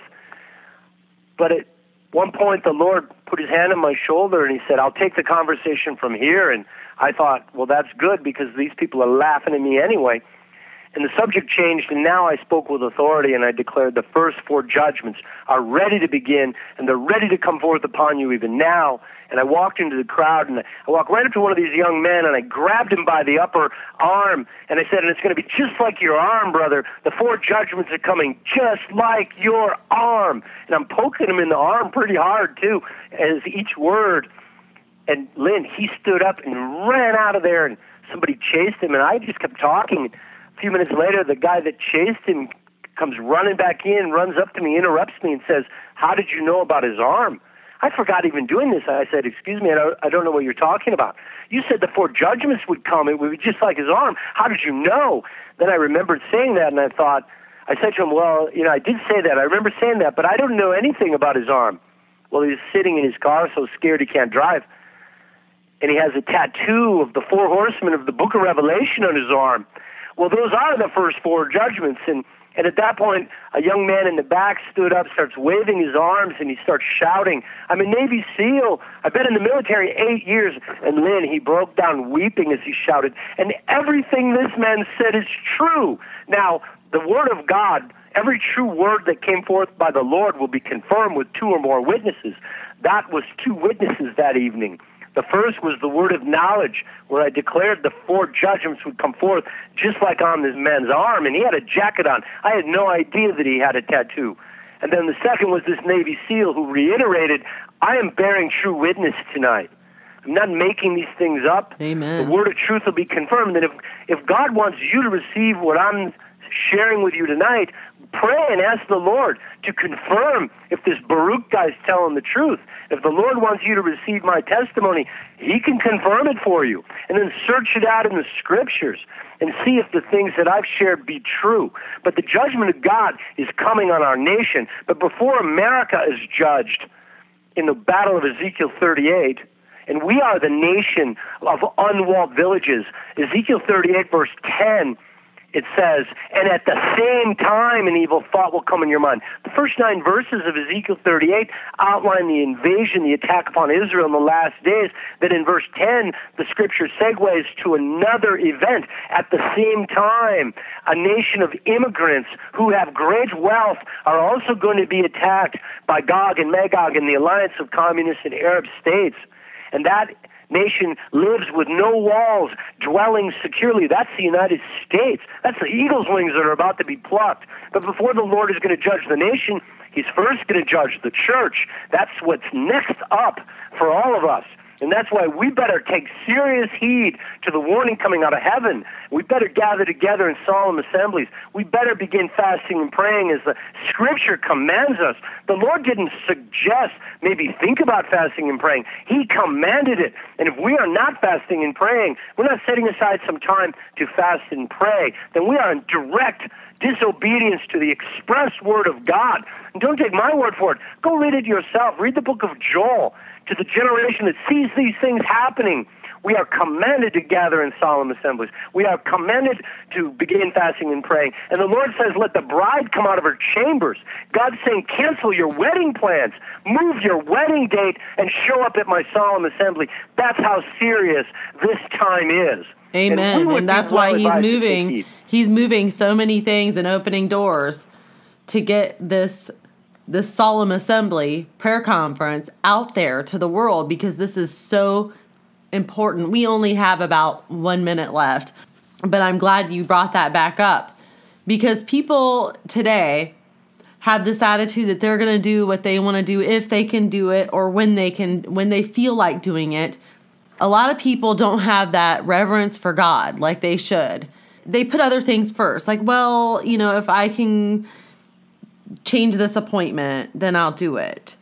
But at one point, the Lord put his hand on my shoulder and he said, I'll take the conversation from here. And I thought, well, that's good because these people are laughing at me anyway. And the subject changed, and now I spoke with authority, and I declared the first 4 judgments are ready to begin, and they're ready to come forth upon you even now. And I walked into the crowd, and I walked right up to one of these young men, and I grabbed him by the upper arm, and I said, and it's going to be just like your arm, brother. The 4 judgments are coming just like your arm. And I'm poking him in the arm pretty hard, too, as each word. And Lynn, he stood up and ran out of there, and somebody chased him, and I just kept talking. A few minutes later, the guy that chased him comes running back in, runs up to me, interrupts me, and says, how did you know about his arm? I forgot even doing this. I said, excuse me, I don't know what you're talking about. You said the 4 judgments would come. It would be just like his arm. How did you know? Then I remembered saying that, and I thought, I said to him, well, I did say that. I remember saying that, but I don't know anything about his arm. Well, he's sitting in his car so scared he can't drive. And he has a tattoo of the 4 horsemen of the book of Revelation on his arm. Well, those are the first 4 judgments. And at that point, a young man in the back stood up, starts waving his arms, and he starts shouting, I'm a Navy SEAL. I've been in the military 8 years. And Lynn, he broke down weeping as he shouted. And everything this man said is true. Now, the word of God, every true word that came forth by the Lord will be confirmed with 2 or more witnesses. That was 2 witnesses that evening. The first was the word of knowledge, where I declared the 4 judgments would come forth just like on this man's arm, and he had a jacket on. I had no idea that he had a tattoo. And then the second was this Navy SEAL who reiterated, I am bearing true witness tonight. I'm not making these things up. Amen. The word of truth will be confirmed. And if God wants you to receive what I'm sharing with you tonight, pray and ask the Lord to confirm if this Baruch guy's telling the truth. If the Lord wants you to receive my testimony, he can confirm it for you. And then search it out in the scriptures and see if the things that I've shared be true. But the judgment of God is coming on our nation. But before America is judged, in the battle of Ezekiel 38, and we are the nation of unwalled villages. Ezekiel 38, verse 10, it says, and at the same time an evil thought will come in your mind. The first 9 verses of Ezekiel 38 outline the invasion, the attack upon Israel in the last days. Then in verse 10, the scripture segues to another event. At the same time, a nation of immigrants who have great wealth are also going to be attacked by Gog and Magog and the alliance of communist and Arab states. And that nation lives with no walls, dwelling securely. That's the United States. That's the eagle's wings that are about to be plucked. But before the Lord is going to judge the nation, he's first going to judge the church. That's what's next up for all of us. And that's why we better take serious heed to the warning coming out of heaven. We better gather together in solemn assemblies. We better begin fasting and praying as the Scripture commands us. The Lord didn't suggest maybe think about fasting and praying. He commanded it. And if we are not fasting and praying, we're not setting aside some time to fast and pray, then we are in direct disobedience to the express word of God. And don't take my word for it. Go read it yourself. Read the book of Joel. To the generation that sees these things happening, we are commanded to gather in solemn assemblies. We are commanded to begin fasting and praying. And the Lord says, let the bride come out of her chambers. God's saying, cancel your wedding plans. Move your wedding date and show up at my solemn assembly. That's how serious this time is. Amen. And that's why he's moving. He's moving so many things and opening doors to get this solemn assembly prayer conference out there to the world, because this is so important. We only have about 1 minute left, but I'm glad you brought that back up, because people today have this attitude that they're going to do what they want to do if they can do it, or when they feel like doing it. A lot of people don't have that reverence for God like they should. They put other things first, like, well, if I can change this appointment, then I'll do it.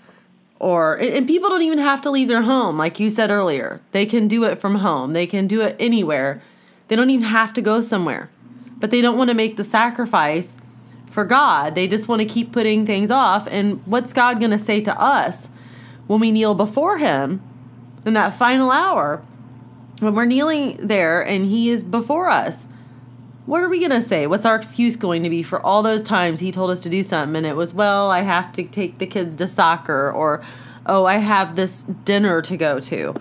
And people don't even have to leave their home. Like you said earlier, they can do it from home. They can do it anywhere. They don't even have to go somewhere, but they don't want to make the sacrifice for God. They just want to keep putting things off. And what's God going to say to us when we kneel before him in that final hour, when we're kneeling there and he is before us? What are we going to say? What's our excuse going to be for all those times he told us to do something and it was, well, I have to take the kids to soccer, or, oh, I have this dinner to go to,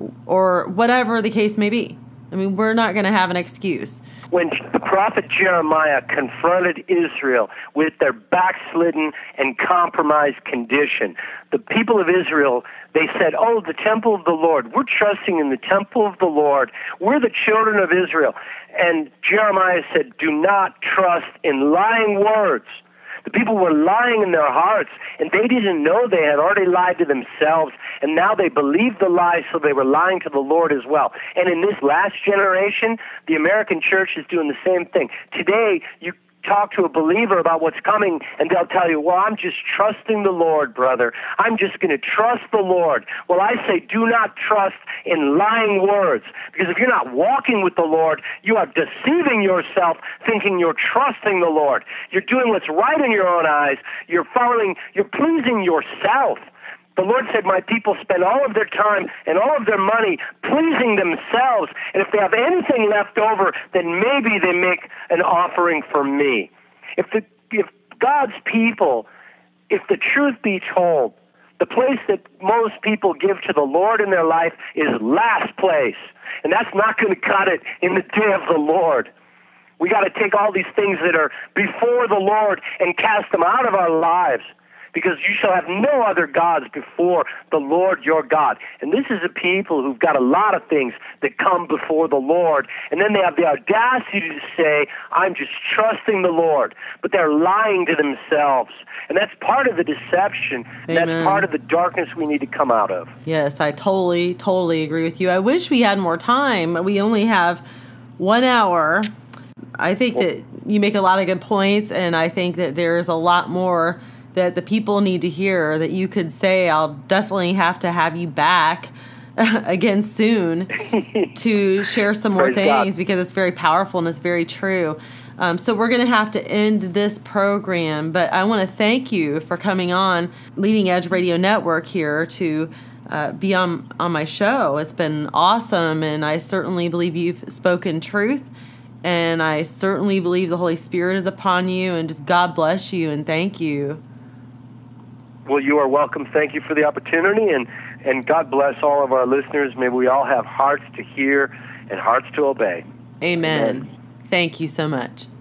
or whatever the case may be? I mean, we're not going to have an excuse. When the prophet Jeremiah confronted Israel with their backslidden and compromised condition, the people of Israel, they said, oh, the temple of the Lord. We're trusting in the temple of the Lord. We're the children of Israel. And Jeremiah said, do not trust in lying words. The people were lying in their hearts, and they didn't know they had already lied to themselves, and now they believed the lie, so they were lying to the Lord as well. And in this last generation, the American church is doing the same thing. Today, you talk to a believer about what's coming, and they'll tell you, well, I'm just trusting the Lord, brother. I'm just going to trust the Lord. Well, I say do not trust in lying words, because if you're not walking with the Lord, you are deceiving yourself thinking you're trusting the Lord. You're doing what's right in your own eyes. You're pleasing yourself. The Lord said, my people spend all of their time and all of their money pleasing themselves, and if they have anything left over, then maybe they make an offering for me. If God's people, if the truth be told, the place that most people give to the Lord in their life is last place, and that's not going to cut it in the day of the Lord. We got to take all these things that are before the Lord and cast them out of our lives, because you shall have no other gods before the Lord your God. And this is a people who've got a lot of things that come before the Lord, and then they have the audacity to say, I'm just trusting the Lord, but they're lying to themselves. And that's part of the deception. And that's part of the darkness we need to come out of. Yes, I totally agree with you. I wish we had more time. We only have 1 hour. I think that you make a lot of good points, and I think that there's a lot more that the people need to hear that you could say. I'll definitely have to have you back again soon to share some more things, because it's very powerful and it's very true. So we're going to have to end this program, but I want to thank you for coming on Leading Edge Radio Network here to be on my show. It's been awesome, and I certainly believe you've spoken truth, and I certainly believe the Holy Spirit is upon you, and just God bless you, and thank you. Well, you are welcome. Thank you for the opportunity, and God bless all of our listeners. May we all have hearts to hear and hearts to obey. Amen. Thank you so much.